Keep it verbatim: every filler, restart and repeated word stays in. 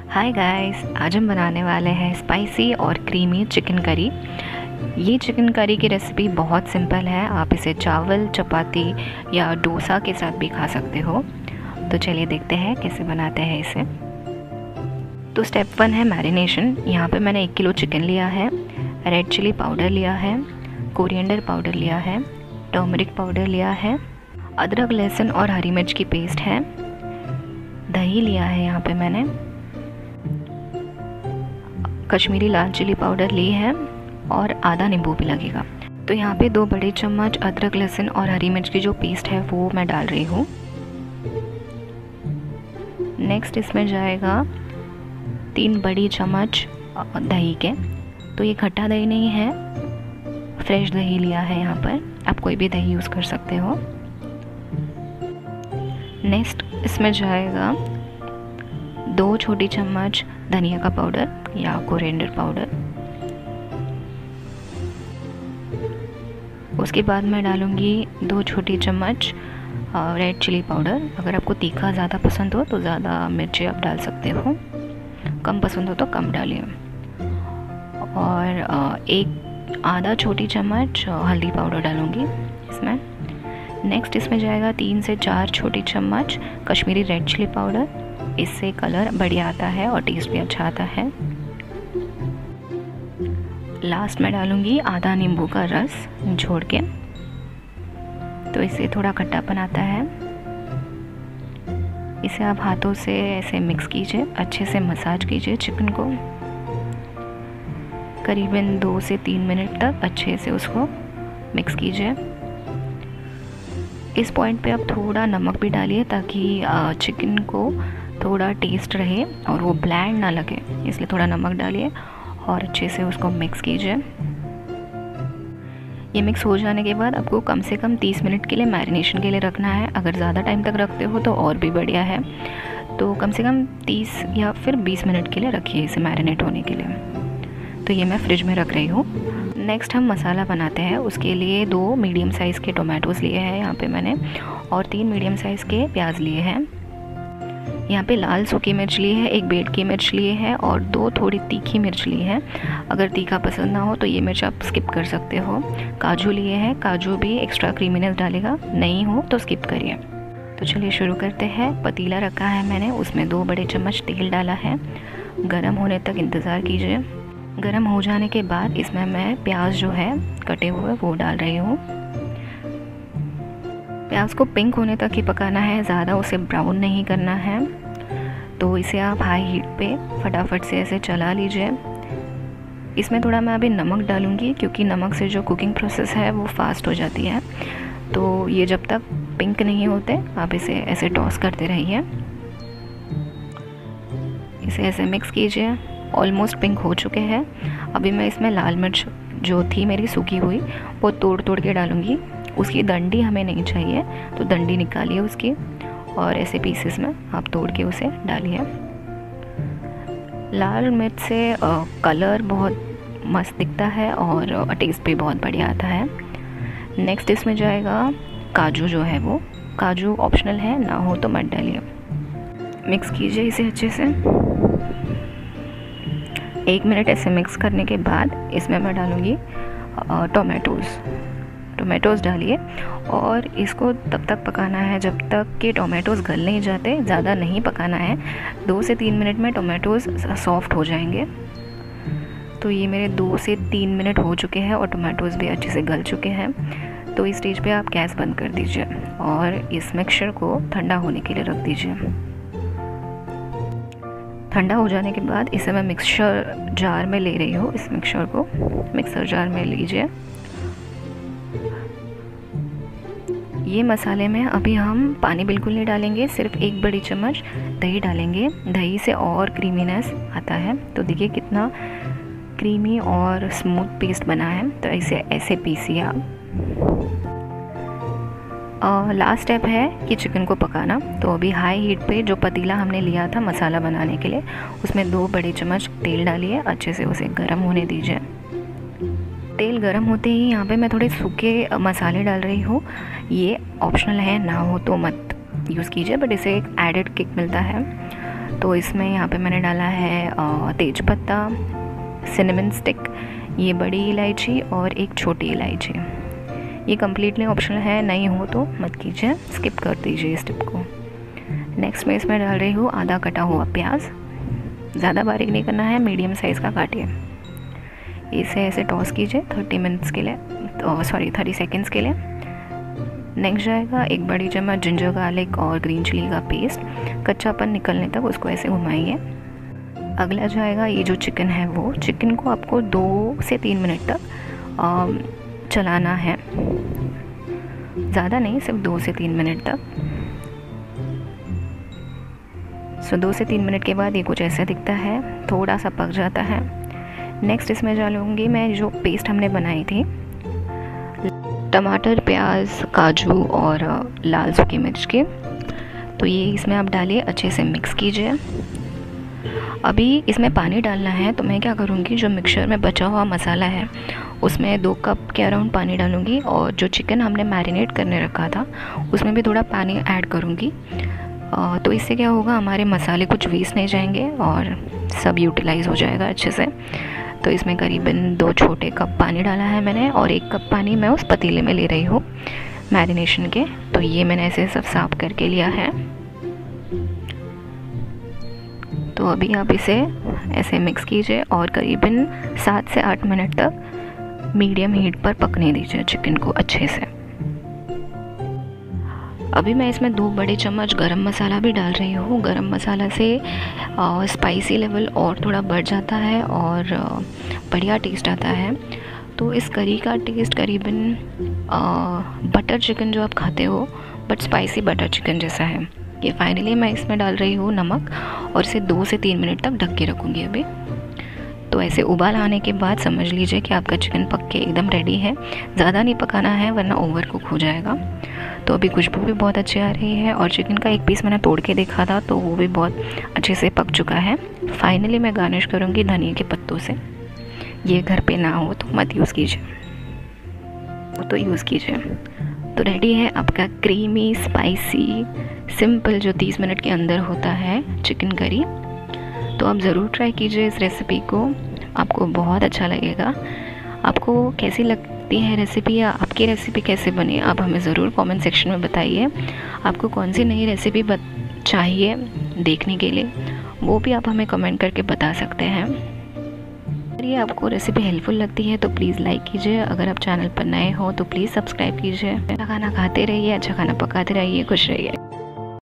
Hi guys, आज हम बनाने वाले हैं स्पाइसी और क्रीमी चिकन करी। ये चिकन करी की रेसिपी बहुत सिंपल है। आप इसे चावल, चपाती या डोसा के साथ भी खा सकते हो। तो चलिए देखते हैं कैसे बनाते हैं इसे। तो स्टेप वन है मैरिनेशन। यहाँ पे मैंने एक किलो चिकन लिया है, रेड चिली पाउडर लिया है, कोरिएंडर पाउडर लिया है, टर्मरिक पाउडर लिया है, अदरक, लहसुन और हरी मिर्च की पेस्ट है, दही लिया है, यहाँ पे मैंने कश्मीरी लाल चिली पाउडर ली है और आधा नींबू भी लगेगा। तो यहाँ पे दो बड़े चम्मच अदरक, लहसुन और हरी मिर्च की जो पेस्ट है वो मैं डाल रही हूँ। नेक्स्ट इसमें जाएगा तीन बड़ी चम्मच दही के। तो ये खट्टा दही नहीं है, फ्रेश दही लिया है यहाँ पर। आप कोई भी दही यूज़ कर सकते हो। नेक्स्ट इसमें जाएगा दो छोटी चम्मच धनिया का पाउडर या कोरिएंडर पाउडर। उसके बाद मैं डालूँगी दो छोटी चम्मच रेड चिली पाउडर। अगर आपको तीखा ज़्यादा पसंद हो तो ज़्यादा मिर्ची आप डाल सकते हो, कम पसंद हो तो कम डालिए। और एक आधा छोटी चम्मच हल्दी पाउडर डालूँगी इसमें। नेक्स्ट इसमें जाएगा तीन से चार छोटी चम्मच कश्मीरी रेड चिली पाउडर। इससे कलर बढ़िया आता है और टेस्ट भी अच्छा आता है। लास्ट में डालूंगी आधा नींबू का रस छोड़ के, तो इससे थोड़ा खट्टापन आता है। इसे आप हाथों से ऐसे मिक्स कीजिए, अच्छे से मसाज कीजिए चिकन को। करीबन दो से तीन मिनट तक अच्छे से उसको मिक्स कीजिए। इस पॉइंट पे आप थोड़ा नमक भी डालिए ताकि चिकन को थोड़ा टेस्ट रहे और वो ब्लैंड ना लगे, इसलिए थोड़ा नमक डालिए और अच्छे से उसको मिक्स कीजिए। ये मिक्स हो जाने के बाद आपको कम से कम तीस मिनट के लिए मैरिनेशन के लिए रखना है। अगर ज़्यादा टाइम तक रखते हो तो और भी बढ़िया है। तो कम से कम तीस या फिर बीस मिनट के लिए रखिए इसे मैरिनेट होने के लिए। तो ये मैं फ्रिज में रख रही हूँ। नेक्स्ट हम मसाला बनाते हैं। उसके लिए दो मीडियम साइज़ के टोमेटोज़ लिए हैं यहाँ पे मैंने, और तीन मीडियम साइज़ के प्याज लिए हैं। यहाँ पे लाल सूखी मिर्च ली है, एक बेट की मिर्च लिए है और दो थोड़ी तीखी मिर्च ली है। अगर तीखा पसंद ना हो तो ये मिर्च आप स्किप कर सकते हो। काजू लिए हैं, काजू भी एक्स्ट्रा क्रीमीनेस डालेगा, नहीं हो तो स्किप करिए। तो चलिए शुरू करते हैं। पतीला रखा है मैंने, उसमें दो बड़े चम्मच तेल डाला है। गरम होने तक इंतज़ार कीजिए। गरम हो जाने के बाद इसमें मैं प्याज जो है कटे हुए वो डाल रही हूँ। प्याज को पिंक होने तक ही पकाना है, ज़्यादा उसे ब्राउन नहीं करना है। तो इसे आप हाई हीट पे फटाफट से ऐसे चला लीजिए। इसमें थोड़ा मैं अभी नमक डालूँगी क्योंकि नमक से जो कुकिंग प्रोसेस है वो फास्ट हो जाती है। तो ये जब तक पिंक नहीं होते आप इसे ऐसे टॉस करते रहिए। इसे ऐसे मिक्स कीजिए। ऑलमोस्ट पिंक हो चुके हैं। अभी मैं इसमें लाल मिर्च जो थी मेरी सूखी हुई वो तोड़ तोड़ के डालूँगी। उसकी डंडी हमें नहीं चाहिए, तो डंडी निकालिए उसकी और ऐसे पीसेस में आप तोड़ के उसे डालिए। लाल मिर्च से आ, कलर बहुत मस्त दिखता है और टेस्ट भी बहुत बढ़िया आता है। नेक्स्ट इसमें जाएगा काजू जो है वो, काजू ऑप्शनल है, ना हो तो मत डालिए। मिक्स कीजिए इसे अच्छे से। एक मिनट ऐसे मिक्स करने के बाद इसमें मैं डालूँगी टोमेटोज़। टोमेटोज़ डालिए और इसको तब तक पकाना है जब तक कि टोमेटोज़ गल नहीं जाते। ज़्यादा नहीं पकाना है, दो से तीन मिनट में टोमेटोज़ सॉफ्ट हो जाएंगे। तो ये मेरे दो से तीन मिनट हो चुके हैं और टोमेटोज़ भी अच्छे से गल चुके हैं। तो इस स्टेज पे आप गैस बंद कर दीजिए और इस मिक्सचर को ठंडा होने के लिए रख दीजिए। ठंडा हो जाने के बाद इसे मैं मिक्सचर जार में ले रही हूँ। इस मिक्सचर को मिक्सर जार में लीजिए। ये मसाले में अभी हम पानी बिल्कुल नहीं डालेंगे, सिर्फ एक बड़ी चम्मच दही डालेंगे। दही से और क्रीमीनेस आता है। तो देखिए कितना क्रीमी और स्मूथ पेस्ट बना है। तो इसे ऐसे पीसिए आप। लास्ट स्टेप है कि चिकन को पकाना। तो अभी हाई हीट पे जो पतीला हमने लिया था मसाला बनाने के लिए, उसमें दो बड़े चम्मच तेल डालिए, अच्छे से उसे गर्म होने दीजिए। तेल गर्म होते ही यहाँ पे मैं थोड़े सूखे मसाले डाल रही हूँ। ये ऑप्शनल है, ना हो तो मत यूज़ कीजिए, बट इसे एक एडेड किक मिलता है। तो इसमें यहाँ पे मैंने डाला है तेज पत्ता, सिनेमन स्टिक, ये बड़ी इलायची और एक छोटी इलायची। ये कम्प्लीटली ऑप्शनल है, नहीं हो तो मत कीजिए, स्किप कर दीजिए इस टिप को। नेक्स्ट मैं इसमें डाल रही हूँ आधा कटा हुआ प्याज। ज़्यादा बारीक नहीं करना है, मीडियम साइज़ का काटिए। इसे ऐसे टॉस कीजिए थर्टी मिनट्स के लिए, तो सॉरी थर्टी सेकेंड्स के लिए। नेक्स्ट जाएगा एक बड़ी चम्मच जिंजर गार्लिक और ग्रीन चिली का पेस्ट, कच्चापन निकलने तक उसको ऐसे घुमाइए। अगला जाएगा ये जो चिकन है, वो चिकन को आपको दो से तीन मिनट तक आ, चलाना है, ज़्यादा नहीं, सिर्फ दो से तीन मिनट तक। सो दो से तीन मिनट के बाद ये कुछ ऐसा दिखता है, थोड़ा सा पक जाता है। नेक्स्ट इसमें डालूँगी मैं जो पेस्ट हमने बनाई थी, टमाटर, प्याज, काजू और लाल सूखी मिर्च के। तो ये इसमें आप डालिए, अच्छे से मिक्स कीजिए। अभी इसमें पानी डालना है, तो मैं क्या करूँगी, जो मिक्सचर में बचा हुआ मसाला है उसमें दो कप के अराउंड पानी डालूँगी, और जो चिकन हमने मैरिनेट करने रखा था उसमें भी थोड़ा पानी ऐड करूँगी। तो इससे क्या होगा, हमारे मसाले कुछ वेस्ट नहीं जाएंगे और सब यूटिलाइज़ हो जाएगा अच्छे से। तो इसमें करीबन दो छोटे कप पानी डाला है मैंने, और एक कप पानी मैं उस पतीले में ले रही हूँ मैरिनेशन के। तो ये मैंने ऐसे सब साफ करके लिया है। तो अभी आप इसे ऐसे मिक्स कीजिए और करीबन सात से आठ मिनट तक मीडियम हीट पर पकने दीजिए चिकन को अच्छे से। अभी मैं इसमें दो बड़े चम्मच गरम मसाला भी डाल रही हूँ। गरम मसाला से आ, स्पाइसी लेवल और थोड़ा बढ़ जाता है और आ, बढ़िया टेस्ट आता है। तो इस करी का टेस्ट करीबन बटर चिकन जो आप खाते हो, बट स्पाइसी बटर चिकन जैसा है। ये फाइनली मैं इसमें डाल रही हूँ नमक, और इसे दो से तीन मिनट तक ढक के रखूँगी अभी। तो ऐसे उबाल आने के बाद समझ लीजिए कि आपका चिकन पक के एकदम रेडी है। ज़्यादा नहीं पकाना है वरना ओवर कुक हो जाएगा। तो अभी खुशबू भी बहुत अच्छी आ रही है, और चिकन का एक पीस मैंने तोड़ के देखा था तो वो भी बहुत अच्छे से पक चुका है। फाइनली मैं गार्निश करूँगी धनिया के पत्तों से। ये घर पे ना हो तो मत यूज़ कीजिए, वो तो यूज़ कीजिए। तो रेडी है आपका क्रीमी स्पाइसी सिंपल जो तीस मिनट के अंदर होता है चिकन करी। तो आप ज़रूर ट्राई कीजिए इस रेसिपी को, आपको बहुत अच्छा लगेगा। आपको कैसी लगती है रेसिपी, या आपकी रेसिपी कैसे बनी, आप हमें ज़रूर कमेंट सेक्शन में बताइए। आपको कौन सी नई रेसिपी चाहिए देखने के लिए, वो भी आप हमें कमेंट करके बता सकते हैं। अगर ये आपको रेसिपी हेल्पफुल लगती है तो प्लीज़ लाइक कीजिए। अगर आप चैनल पर नए हो तो प्लीज़ सब्सक्राइब कीजिए। अच्छा खाना खाते रहिए, अच्छा खाना पकाते रहिए, खुश रहिए।